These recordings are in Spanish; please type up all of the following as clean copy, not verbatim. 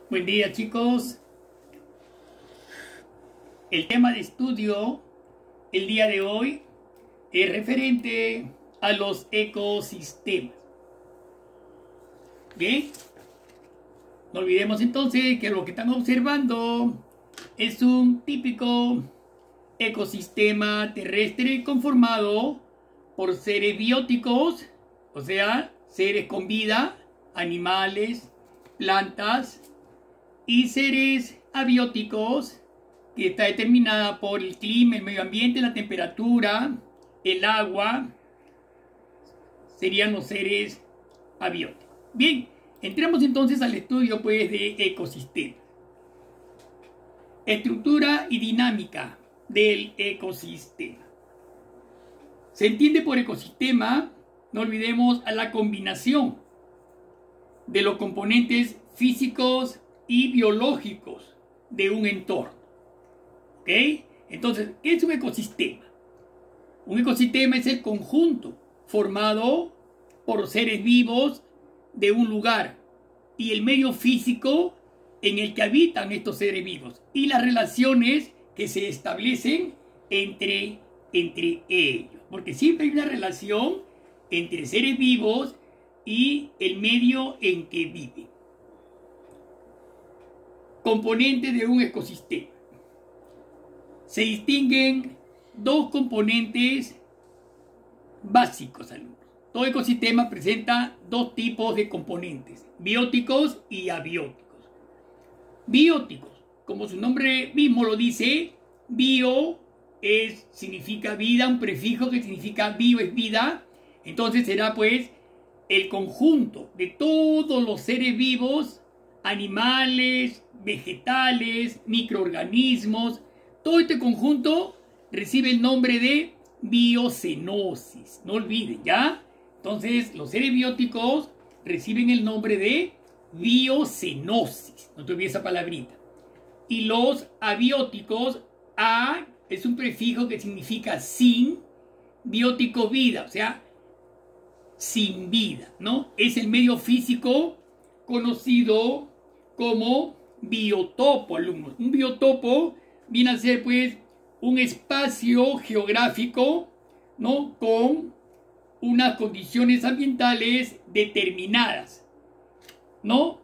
Buen día, chicos. El tema de estudio el día de hoy es referente a los ecosistemas. Bien, no olvidemos entonces que lo que están observando es un típico ecosistema terrestre conformado por seres bióticos, o sea, seres con vida, animales, plantas, y seres abióticos, que está determinada por el clima, el medio ambiente, la temperatura, el agua, serían los seres abióticos. Bien, entramos entonces al estudio pues de ecosistemas. Estructura y dinámica del ecosistema. Se entiende por ecosistema, no olvidemos, a la combinación de los componentes físicos y biológicos de un entorno. ¿Ok? Entonces, ¿qué es un ecosistema? Un ecosistema es el conjunto formado por seres vivos de un lugar y el medio físico en el que habitan estos seres vivos y las relaciones que se establecen entre ellos. Porque siempre hay una relación entre seres vivos y el medio en que viven. Componentes de un ecosistema. Se distinguen dos componentes básicos, alumnos. Todo ecosistema presenta dos tipos de componentes, bióticos y abióticos. Bióticos, como su nombre mismo lo dice, bio significa vida, un prefijo que significa bio es vida, entonces será pues el conjunto de todos los seres vivos, animales, vegetales, microorganismos. Todo este conjunto recibe el nombre de biocenosis. No olviden, ¿ya? Entonces, los seres bióticos reciben el nombre de biocenosis. No te olvides esa palabrita. Y los abióticos, a es un prefijo que significa sin, biótico vida, o sea, sin vida, ¿no? Es el medio físico conocido como biotopo, alumnos. Un biotopo viene a ser, pues, un espacio geográfico, ¿no? Con unas condiciones ambientales determinadas, ¿no?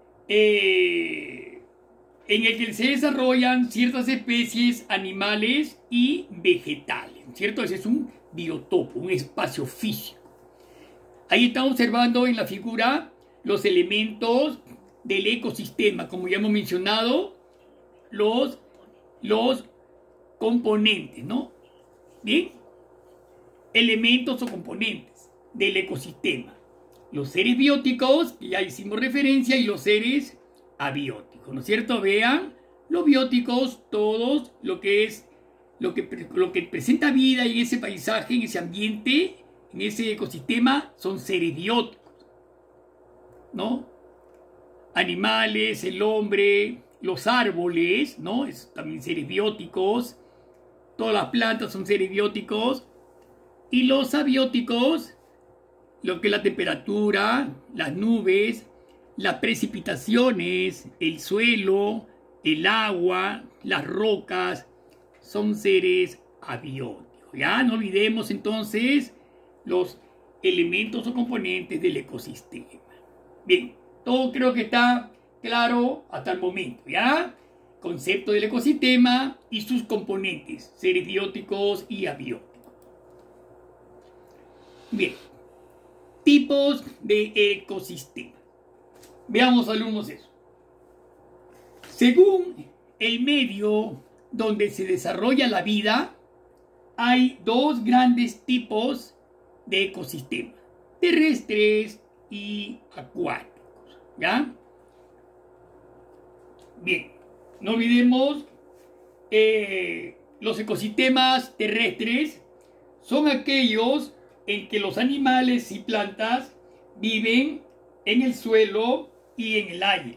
En el que se desarrollan ciertas especies animales y vegetales, ¿cierto? Ese es un biotopo, un espacio físico. Ahí estamos observando en la figura los elementos del ecosistema, como ya hemos mencionado, los componentes, ¿no? Bien, elementos o componentes del ecosistema. Los seres bióticos, que ya hicimos referencia, y los seres abióticos, ¿no es cierto? Vean, los bióticos, todos lo que presenta vida en ese paisaje, en ese ambiente, en ese ecosistema, son seres bióticos, ¿no? Animales, el hombre, los árboles, ¿no? Es también seres bióticos. Todas las plantas son seres bióticos. Y los abióticos, lo que es la temperatura, las nubes, las precipitaciones, el suelo, el agua, las rocas, son seres abióticos. Ya no olvidemos entonces los elementos o componentes del ecosistema. Bien, todo creo que está claro hasta el momento, ¿ya? Concepto del ecosistema y sus componentes, seres bióticos y abióticos. Bien, tipos de ecosistema. Veamos, alumnos, eso. Según el medio donde se desarrolla la vida, hay dos grandes tipos de ecosistemas, terrestres y acuáticos, ¿ya? Bien, no olvidemos, los ecosistemas terrestres son aquellos en que los animales y plantas viven en el suelo y en el aire.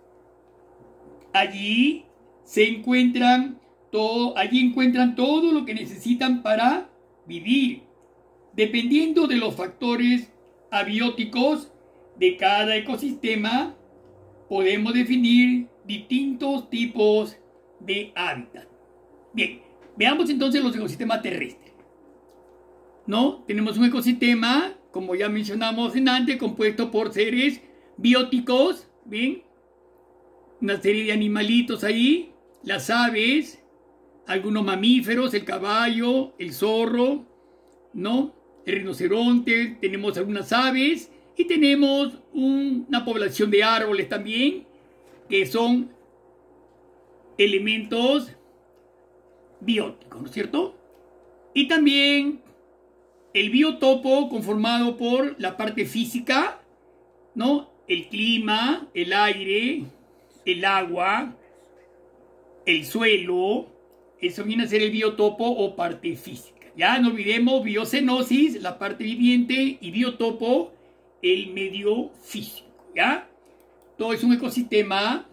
Allí encuentran todo lo que necesitan para vivir, dependiendo de los factores abióticos de cada ecosistema. podemos definir distintos tipos de hábitat. Bien, veamos entonces los ecosistemas terrestres. ¿No? Tenemos un ecosistema, como ya mencionamos antes, compuesto por seres bióticos, ¿bien? Una serie de animalitos ahí, las aves, algunos mamíferos, el caballo, el zorro, ¿no? El rinoceronte, tenemos algunas aves y tenemos una población de árboles también, que son elementos bióticos, ¿no es cierto? Y también el biotopo conformado por la parte física, ¿no? El clima, el aire, el agua, el suelo, eso viene a ser el biotopo o parte física. Ya no olvidemos biocenosis, la parte viviente, y biotopo, el medio físico, ¿ya? Todo es un ecosistema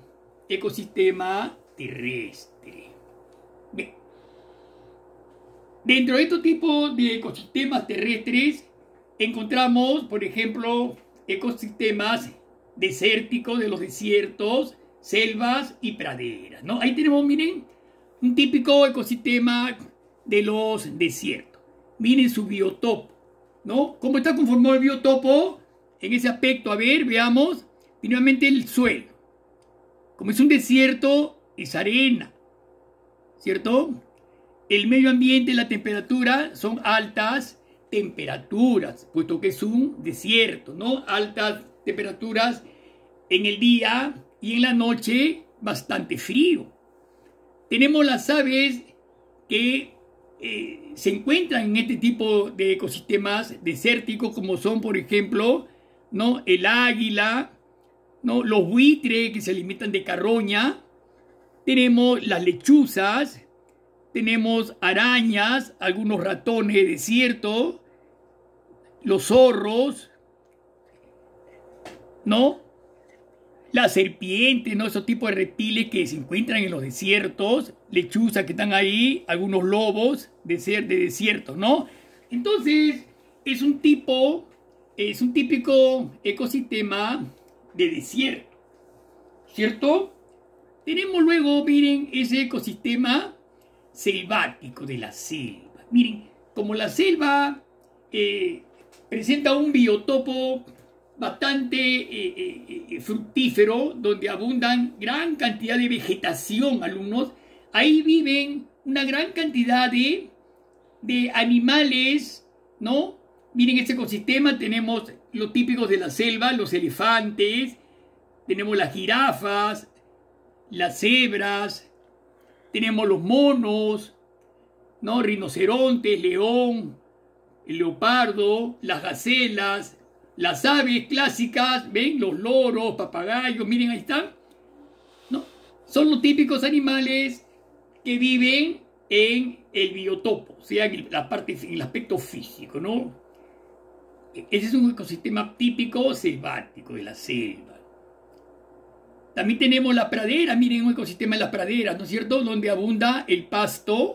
terrestre. Bien. Dentro de estos tipos de ecosistemas terrestres encontramos, por ejemplo, ecosistemas desérticos de los desiertos, selvas y praderas, ¿no? Ahí tenemos, miren, un típico ecosistema de los desiertos. Miren su biotopo, ¿no? ¿Cómo está conformado el biotopo? En ese aspecto, a ver, veamos. Primeramente el suelo. Como es un desierto, es arena, ¿cierto? El medio ambiente y la temperatura son altas temperaturas, puesto que es un desierto, ¿no? Altas temperaturas en el día y en la noche bastante frío. Tenemos las aves que se encuentran en este tipo de ecosistemas desérticos, como son, por ejemplo, ¿no? El águila, ¿no? Los buitres que se alimentan de carroña. Tenemos las lechuzas. Tenemos arañas, algunos ratones de desierto, los zorros, ¿no? Las serpientes, ¿no? Esos tipos de reptiles que se encuentran en los desiertos, lechuzas que están ahí, algunos lobos de desiertos, ¿no? Entonces, es un típico ecosistema de desierto, ¿cierto? Tenemos luego, miren, ese ecosistema selvático de la selva. Miren, como la selva presenta un biotopo bastante fructífero, donde abundan gran cantidad de vegetación, alumnos, ahí viven una gran cantidad de animales, ¿no? Miren, este ecosistema tenemos los típicos de la selva, los elefantes, tenemos las jirafas, las cebras, tenemos los monos, ¿no? Rinocerontes, león, el leopardo, las gacelas, las aves clásicas, ¿ven? Los loros, papagayos, miren, ahí están, ¿no? Son los típicos animales que viven en el biotopo, o sea, en el aspecto físico, ¿no? Ese es un ecosistema típico selvático de la selva. También tenemos la pradera, miren, un ecosistema en las praderas, ¿no es cierto? Donde abunda el pasto,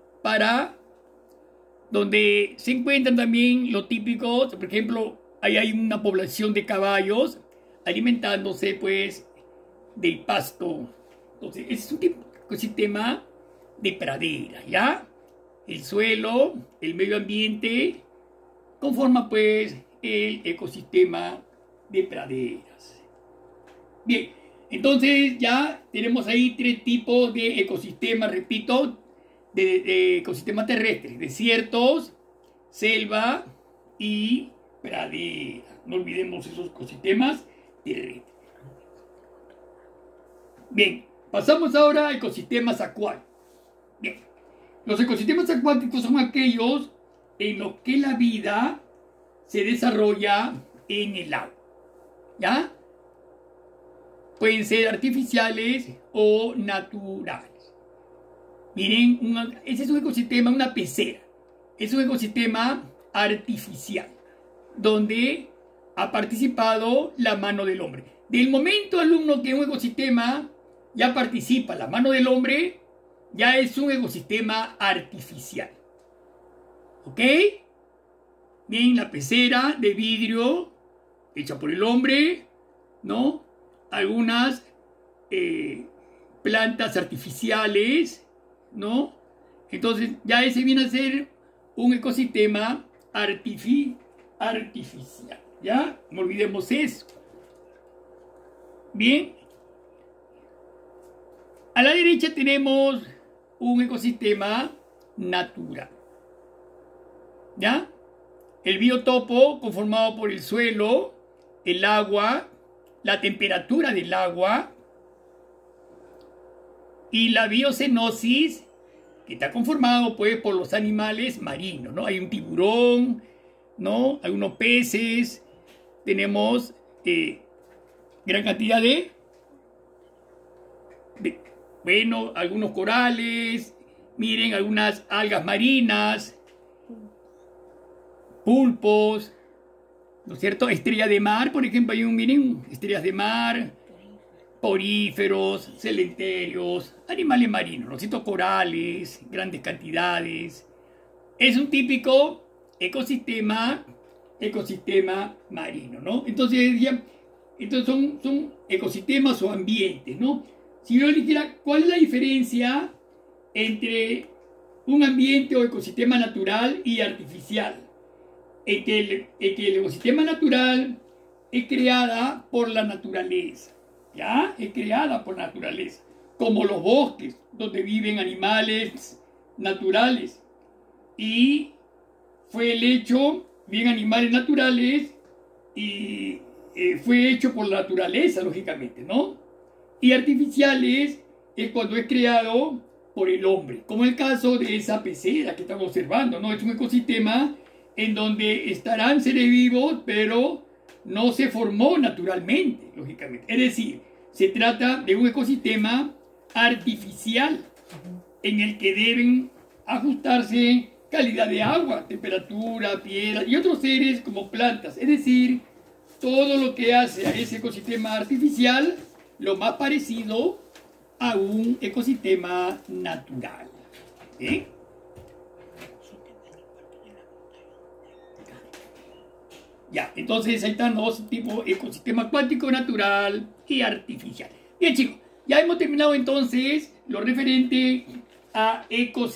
donde se encuentran también los típicos, por ejemplo, ahí hay una población de caballos alimentándose, pues, del pasto. Entonces, es un ecosistema de pradera, ¿ya? El suelo, el medio ambiente, conforma, pues, el ecosistema de praderas. Bien, entonces ya tenemos ahí tres tipos de ecosistemas, repito, de ecosistemas terrestres: desiertos, selva y pradera. No olvidemos esos ecosistemas terrestres. Bien, pasamos ahora a ecosistemas acuáticos. Bien, los ecosistemas acuáticos son aquellos en los que la vida se desarrolla en el agua, ¿ya? Pueden ser artificiales o naturales. Miren, ese es un ecosistema, una pecera. Es un ecosistema artificial, donde ha participado la mano del hombre. Del momento, alumno, que un ecosistema ya participa la mano del hombre, ya es un ecosistema artificial. ¿Ok? Bien, la pecera de vidrio hecha por el hombre, ¿no? algunas plantas artificiales, ¿no? Entonces ya ese viene a ser un ecosistema artificial, ¿ya? No olvidemos eso. Bien. A la derecha tenemos un ecosistema natural, ¿ya? El biotopo conformado por el suelo, el agua, la temperatura del agua y la biocenosis, que está conformado pues por los animales marinos, ¿no? Hay un tiburón, ¿no? Hay unos peces, tenemos gran cantidad de bueno, algunos corales, miren, algunas algas marinas, pulpos, ¿no es cierto? Estrellas de mar, por ejemplo, hay miren, estrellas de mar, poríferos, celenterios, animales marinos, ¿no es cierto? Corales, grandes cantidades. Es un típico ecosistema marino, ¿no? Entonces son ecosistemas o ambientes, ¿no? Si yo le dijera, ¿cuál es la diferencia entre un ambiente o ecosistema natural y artificial? Que el ecosistema natural es creada por la naturaleza, ¿ya? Es creada por la naturaleza, como los bosques, donde viven animales naturales. Y fue el hecho, bien animales naturales, y fue hecho por la naturaleza, lógicamente, ¿no? Y artificiales es cuando es creado por el hombre, como el caso de esa pecera que estamos observando, ¿no? Es un ecosistema en donde estarán seres vivos, pero no se formó naturalmente, lógicamente. Es decir, se trata de un ecosistema artificial en el que deben ajustarse calidad de agua, temperatura, piedra y otros seres como plantas. Es decir, todo lo que hace a ese ecosistema artificial lo más parecido a un ecosistema natural. ¿Eh? Ya, entonces ahí están dos tipos: ecosistema acuático, natural y artificial. Bien, chicos, ya hemos terminado entonces lo referente a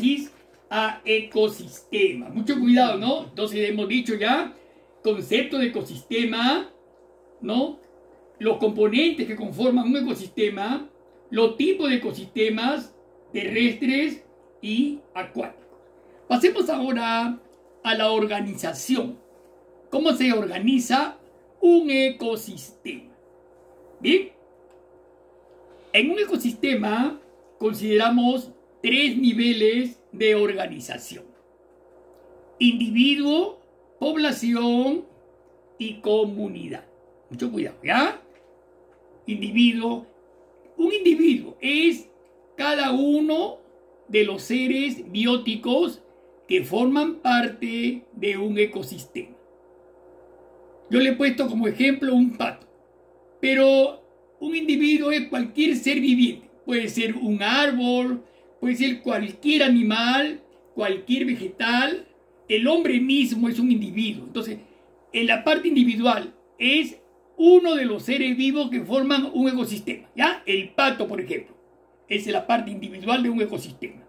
ecosistema. Mucho cuidado, ¿no? Entonces hemos dicho ya concepto de ecosistema, ¿no? Los componentes que conforman un ecosistema, los tipos de ecosistemas terrestres y acuáticos. Pasemos ahora a la organización. ¿Cómo se organiza un ecosistema? Bien, en un ecosistema consideramos 3 niveles de organización: individuo, población y comunidad. Mucho cuidado, ¿ya? Individuo. Un individuo es cada uno de los seres bióticos que forman parte de un ecosistema. Yo le he puesto como ejemplo un pato, pero un individuo es cualquier ser viviente. Puede ser un árbol, puede ser cualquier animal, cualquier vegetal. El hombre mismo es un individuo. Entonces, en la parte individual es uno de los seres vivos que forman un ecosistema, ¿ya? El pato, por ejemplo, es la parte individual de un ecosistema.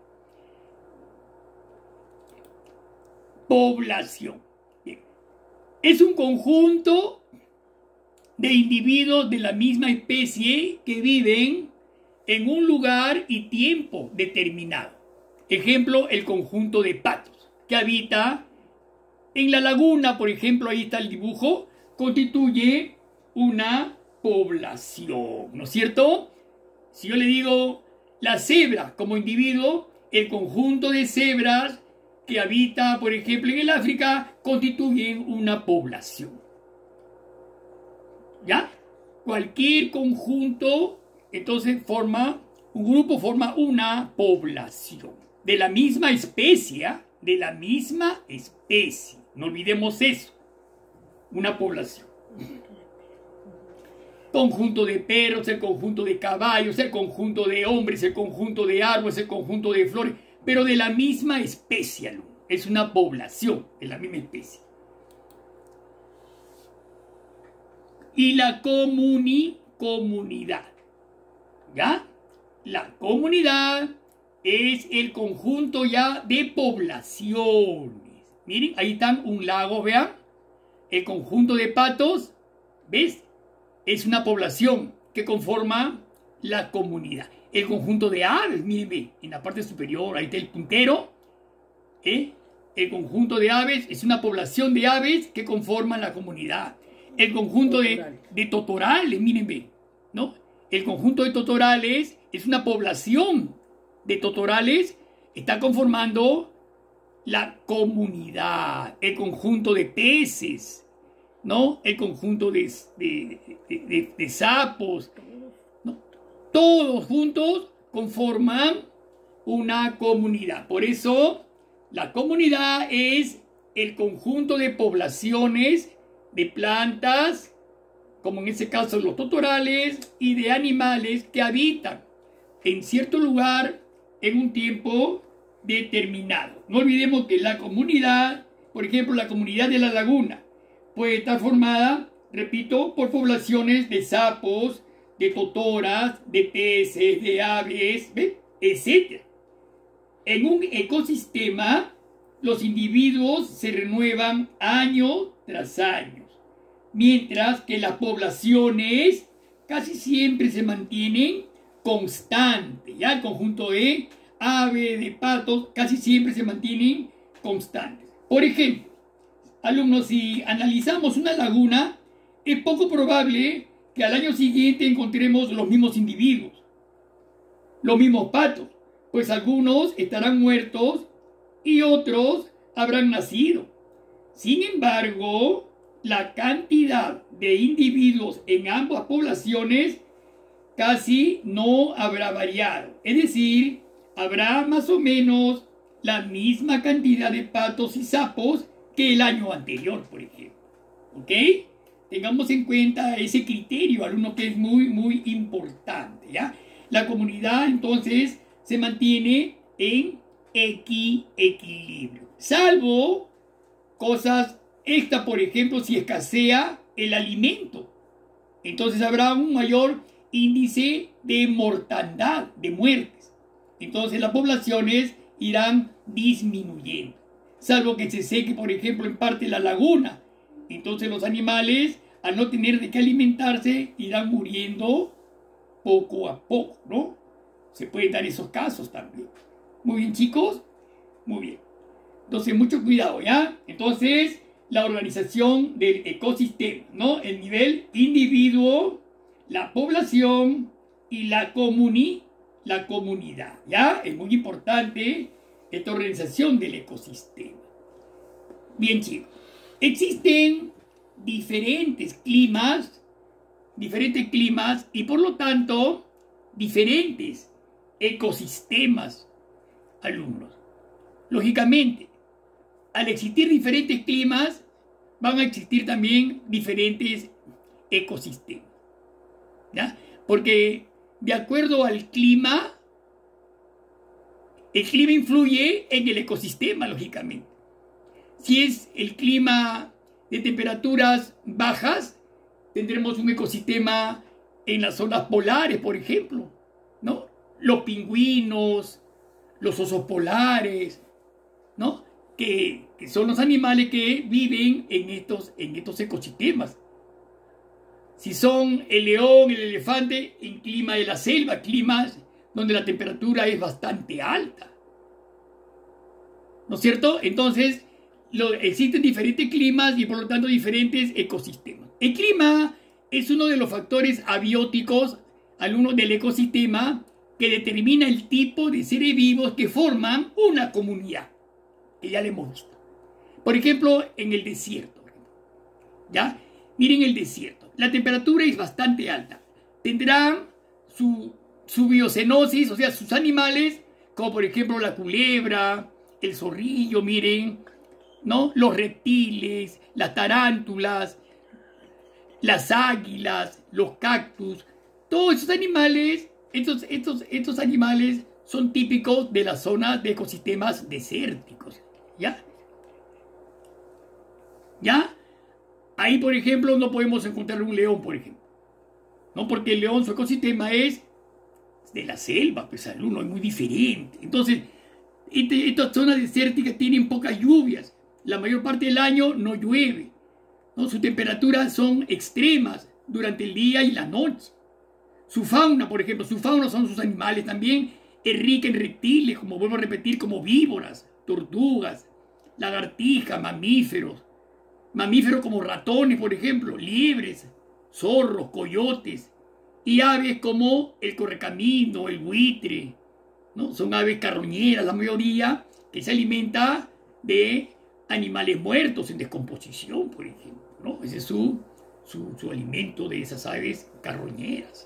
Población. Bien. Es un conjunto de individuos de la misma especie que viven en un lugar y tiempo determinado. Ejemplo, el conjunto de patos que habita en la laguna, por ejemplo, ahí está el dibujo, constituye una población, ¿no es cierto? Si yo le digo la cebra como individuo, el conjunto de cebras que habita, por ejemplo, en el África, constituyen una población. ¿Ya? Cualquier conjunto, entonces un grupo forma una población. De la misma especie, no olvidemos eso. Una población. Conjunto de perros, el conjunto de caballos, el conjunto de hombres, el conjunto de árboles, el conjunto de flores, pero de la misma especie, ¿no? Es una población de la misma especie. Y la comunidad. ¿Ya? La comunidad es el conjunto ya de poblaciones. Miren, ahí están un lago, vean. El conjunto de patos, ¿ves? Es una población que conforma la comunidad. El conjunto de aves, miren, ve, en la parte superior, ahí está el puntero. El conjunto de aves es una población de aves que conforman la comunidad. El conjunto de totorales, miren, ve, ¿no? El conjunto de totorales es una población de totorales, está conformando la comunidad. El conjunto de peces, ¿no? El conjunto de sapos, ¿no? Todos juntos conforman una comunidad. Por eso, la comunidad es el conjunto de poblaciones de plantas, como en este caso los totorales, y de animales que habitan en cierto lugar en un tiempo determinado. No olvidemos que la comunidad, por ejemplo, la comunidad de la laguna, puede estar formada, repito, por poblaciones de sapos, de totoras, de peces, de aves, etc. En un ecosistema, los individuos se renuevan año tras año, mientras que las poblaciones casi siempre se mantienen constantes. Ya el conjunto de aves, de patos, casi siempre se mantienen constantes. Por ejemplo, alumnos, si analizamos una laguna, es poco probable que al año siguiente encontremos los mismos individuos, los mismos patos, pues algunos estarán muertos y otros habrán nacido. Sin embargo, la cantidad de individuos en ambas poblaciones casi no habrá variado. Es decir, habrá más o menos la misma cantidad de patos y sapos que el año anterior, por ejemplo. ¿Ok? Tengamos en cuenta ese criterio, alumno, que es muy, muy importante, ¿ya? La comunidad, entonces, se mantiene en equilibrio. Salvo cosas extra, por ejemplo, si escasea el alimento. Entonces habrá un mayor índice de mortandad, de muertes. Entonces las poblaciones irán disminuyendo. Salvo que se seque, por ejemplo, en parte la laguna. Entonces los animales, al no tener de qué alimentarse, irán muriendo poco a poco, ¿no? Se pueden dar esos casos también. Muy bien, chicos. Muy bien. Entonces, mucho cuidado, ¿ya? Entonces, la organización del ecosistema, ¿no? El nivel individuo, la población y la comunidad, ¿ya? Es muy importante esta organización del ecosistema. Bien, chicos. Existen diferentes climas y por lo tanto diferentes ecosistemas, alumnos. Lógicamente, al existir diferentes climas, van a existir también diferentes ecosistemas, ¿ya? Porque de acuerdo al clima, el clima influye en el ecosistema, lógicamente. Si es el clima de temperaturas bajas, tendremos un ecosistema en las zonas polares, por ejemplo, ¿no? Los pingüinos, los osos polares, ¿no? Que son los animales que viven en estos ecosistemas. Si son el león, el elefante, en clima de la selva, climas donde la temperatura es bastante alta, ¿no es cierto? Entonces, existen diferentes climas y por lo tanto diferentes ecosistemas. El clima es uno de los factores abióticos, alumnos, del ecosistema, que determina el tipo de seres vivos que forman una comunidad, que ya lo hemos visto. Por ejemplo, en el desierto, ¿ya? Miren el desierto. La temperatura es bastante alta. Tendrán su biocenosis, o sea, sus animales, como por ejemplo la culebra, el zorrillo, miren, ¿no? Los reptiles, las tarántulas, las águilas, los cactus, todos esos animales, estos animales son típicos de las zonas de ecosistemas desérticos, ¿ya? ¿Ya? Ahí, por ejemplo, no podemos encontrar un león, por ejemplo. ¿no? Porque el león, su ecosistema es de la selva, pues alumno, es muy diferente. Entonces, estas zonas desérticas tienen pocas lluvias. La mayor parte del año no llueve, ¿no? Sus temperaturas son extremas durante el día y la noche. Su fauna, por ejemplo, su fauna son sus animales también, es rica en reptiles, como vuelvo a repetir, como víboras, tortugas, lagartijas, mamíferos como ratones, por ejemplo, liebres, zorros, coyotes, y aves como el correcamino, el buitre, ¿no? Son aves carroñeras, la mayoría, que se alimenta de animales muertos en descomposición, por ejemplo, ¿no? Ese es su alimento de esas aves carroñeras.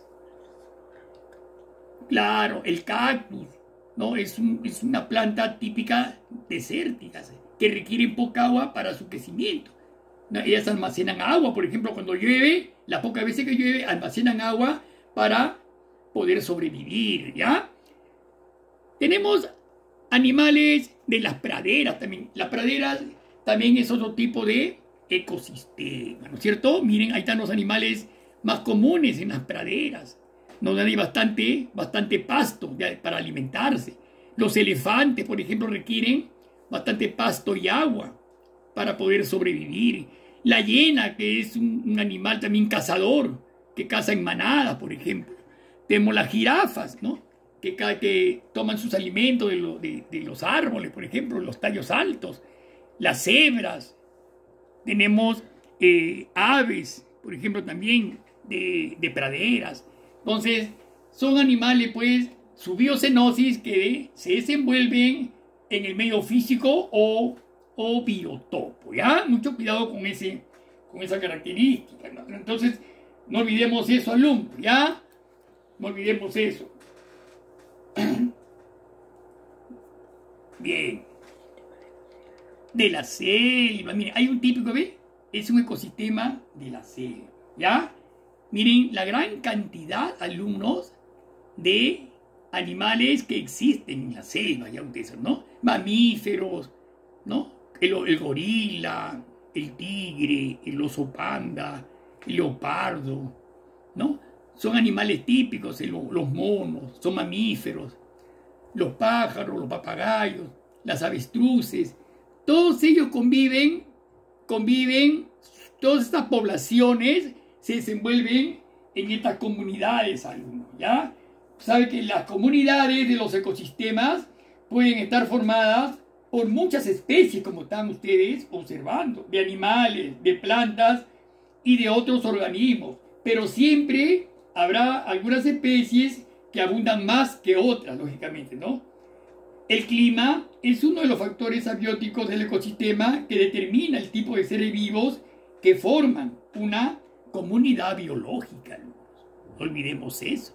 Claro, el cactus, ¿no? Es una planta típica desértica que requiere poca agua para su crecimiento. ¿No? Ellas almacenan agua, por ejemplo, cuando llueve, las pocas veces que llueve, almacenan agua para poder sobrevivir, ¿ya? Tenemos animales de las praderas también. Las praderas también es otro tipo de ecosistema, ¿no es cierto? Miren, ahí están los animales más comunes en las praderas, donde hay bastante pasto para alimentarse. Los elefantes, por ejemplo, requieren bastante pasto y agua para poder sobrevivir. La hiena, que es un animal también cazador, que caza en manada, por ejemplo. Tenemos las jirafas, ¿no? Que toman sus alimentos de los árboles, por ejemplo, los tallos altos. Las cebras. Tenemos aves, por ejemplo, también de praderas. Entonces, son animales, pues, su biocenosis que se desenvuelven en el medio físico o biotopo, ¿ya? Mucho cuidado con esa característica, ¿no? Entonces, no olvidemos eso, alumnos, ¿ya? No olvidemos eso. Bien. De la selva, miren, hay un típico, ¿ve? Es un ecosistema de la selva, ¿ya? Miren la gran cantidad, alumnos, de animales que existen en la selva, ya ustedes saben, ¿no? Mamíferos, ¿no? El gorila, el tigre, el oso panda, el leopardo, ¿no? Son animales típicos, los monos, son mamíferos, los pájaros, los papagayos, las avestruces, todos ellos conviven, todas estas poblaciones se desenvuelven en estas comunidades, alumnos, ¿ya? Sabe que las comunidades de los ecosistemas pueden estar formadas por muchas especies, como están ustedes observando, de animales, de plantas y de otros organismos, pero siempre habrá algunas especies que abundan más que otras, lógicamente, ¿no? El clima es uno de los factores abióticos del ecosistema que determina el tipo de seres vivos que forman una comunidad biológica. No olvidemos eso.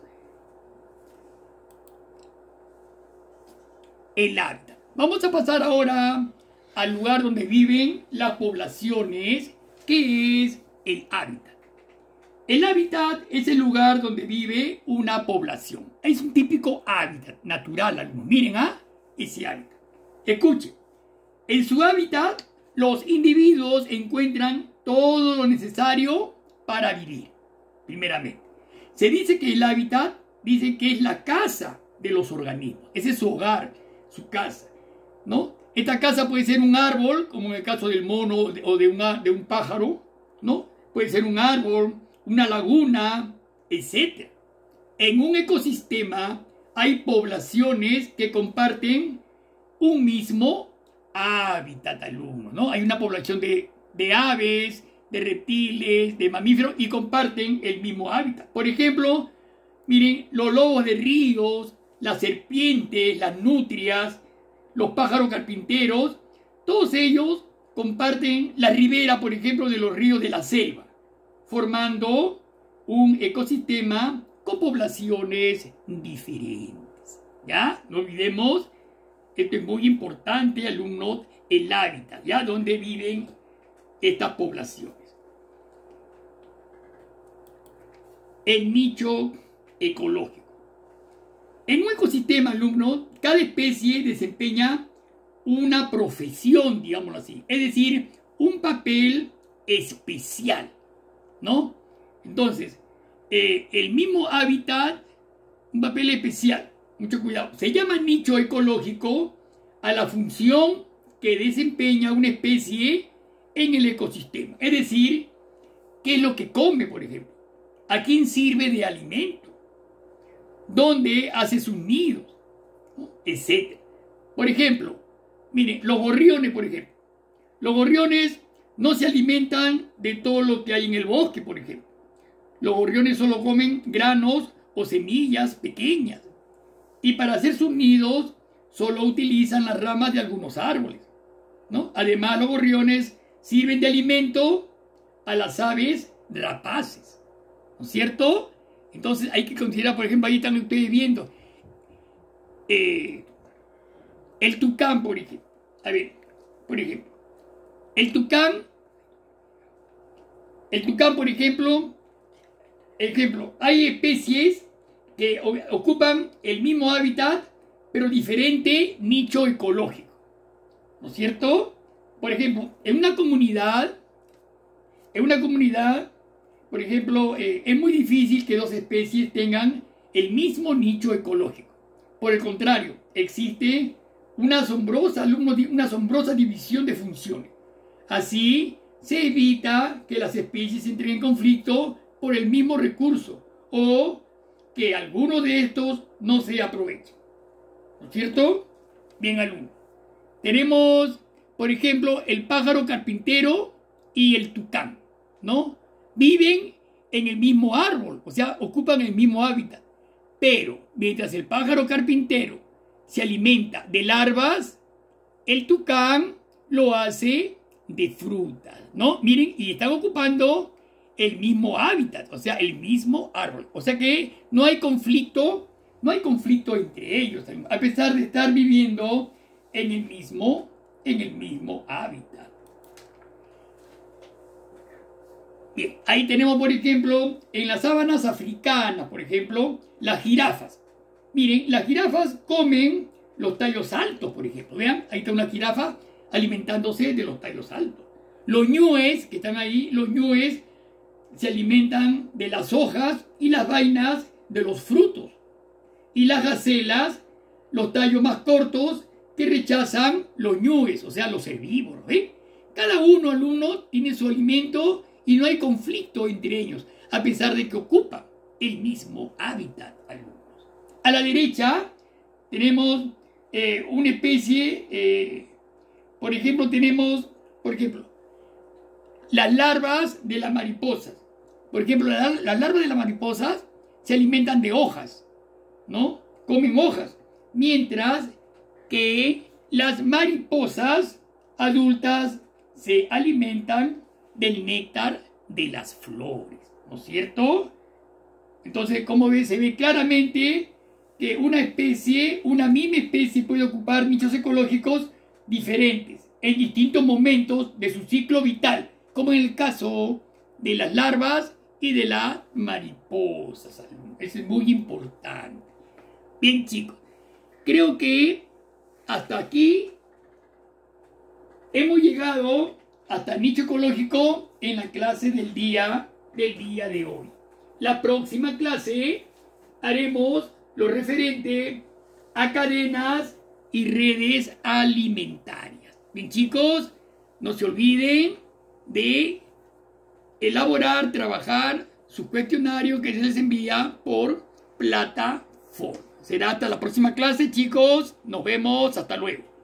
El hábitat. Vamos a pasar ahora al lugar donde viven las poblaciones, que es el hábitat. El hábitat es el lugar donde vive una población. Es un típico hábitat natural, alumnos. Miren, ese hábitat. Escuchen. En su hábitat, los individuos encuentran todo lo necesario para vivir. Primeramente, se dice que el hábitat, dice que es la casa de los organismos. Ese es su hogar, su casa, ¿no? Esta casa puede ser un árbol, como en el caso del mono o de un pájaro, ¿no? Puede ser un árbol, una laguna, etc. En un ecosistema hay poblaciones que comparten un mismo hábitat, alumno, ¿no? Hay una población de aves, de reptiles, de mamíferos y comparten el mismo hábitat. Por ejemplo, miren, los lobos de ríos, las serpientes, las nutrias, los pájaros carpinteros, todos ellos comparten la ribera, por ejemplo, de los ríos de la selva, formando un ecosistema con poblaciones diferentes. ¿Ya? No olvidemos, esto es muy importante, alumnos, el hábitat, ¿ya? Donde viven estas poblaciones. El nicho ecológico. En un ecosistema, alumnos, cada especie desempeña una profesión, digámoslo así, es decir, un papel especial, ¿no? Entonces, el mismo hábitat un papel especial. Mucho cuidado. Se llama nicho ecológico a la función que desempeña una especie en el ecosistema. Es decir, qué es lo que come, por ejemplo. ¿A quién sirve de alimento? ¿Dónde hace sus nidos? ¿No? Etcétera. Por ejemplo, miren, los gorriones, por ejemplo. Los gorriones no se alimentan de todo lo que hay en el bosque, por ejemplo. Los gorriones solo comen granos o semillas pequeñas. Y para hacer sus nidos solo utilizan las ramas de algunos árboles, ¿no? Además, los gorriones sirven de alimento a las aves rapaces, ¿no es cierto? Entonces hay que considerar, por ejemplo, ahí están ustedes viendo el tucán, por ejemplo. A ver, por ejemplo, el tucán, por ejemplo, hay especies que ocupan el mismo hábitat, pero diferente nicho ecológico, ¿no es cierto? Por ejemplo, en una comunidad, por ejemplo, es muy difícil que dos especies tengan el mismo nicho ecológico. Por el contrario, existe una asombrosa división de funciones. Así se evita que las especies entren en conflicto por el mismo recurso o que alguno de estos no se aproveche. ¿No es cierto? Bien, alumno. Tenemos, por ejemplo, el pájaro carpintero y el tucán, ¿no? Viven en el mismo árbol, o sea, ocupan el mismo hábitat. Pero mientras el pájaro carpintero se alimenta de larvas, el tucán lo hace de frutas, ¿no? Miren, y están ocupando el mismo hábitat, o sea, el mismo árbol. O sea que no hay conflicto entre ellos, a pesar de estar viviendo en el mismo hábitat. Bien, ahí tenemos, por ejemplo, en las sabanas africanas, por ejemplo, las jirafas. Miren, las jirafas comen los tallos altos, por ejemplo. Vean, ahí está una jirafa alimentándose de los tallos altos. Los ñúes, que están ahí, los ñúes se alimentan de las hojas y las vainas de los frutos. Y las gacelas, los tallos más cortos que rechazan los ñúes, o sea, los herbívoros. ¿Ven? Cada uno, alumno, tiene su alimento y no hay conflicto entre ellos, a pesar de que ocupan el mismo hábitat, alumnos. A la derecha tenemos una especie, por ejemplo, las larvas de las mariposas. Por ejemplo, las larvas de las mariposas se alimentan de hojas, ¿no? Comen hojas, mientras que las mariposas adultas se alimentan del néctar de las flores, ¿no es cierto? Entonces, como ves, se ve claramente que una misma especie puede ocupar nichos ecológicos diferentes en distintos momentos de su ciclo vital, como en el caso de las larvas y de las mariposas. Eso es muy importante. Bien, chicos, creo que hasta aquí hemos llegado hasta el nicho ecológico en la clase del día de hoy. La próxima clase haremos lo referente a cadenas y redes alimentarias. Bien, chicos, no se olviden de trabajar su cuestionario que se les envía por plataforma. Será hasta la próxima clase, chicos. Nos vemos. Hasta luego.